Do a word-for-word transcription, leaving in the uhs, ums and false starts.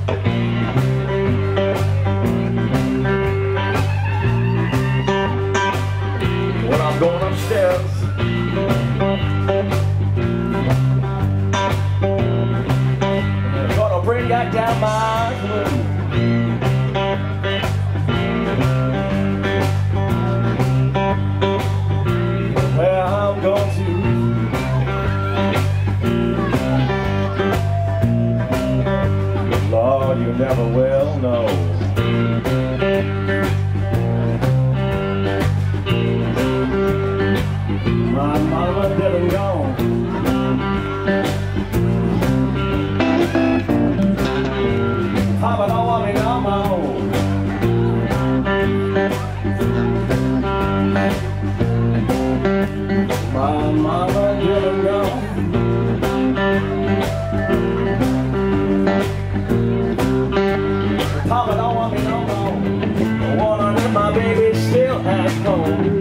When I'm going upstairs, I'm gonna bring that down my clothes. Where I'm going to, Lord, you never will know. My mama didn't go. Papa don't want me no more. My mama didn't go. Papa don't want me no more. I wanna live my baby still at home.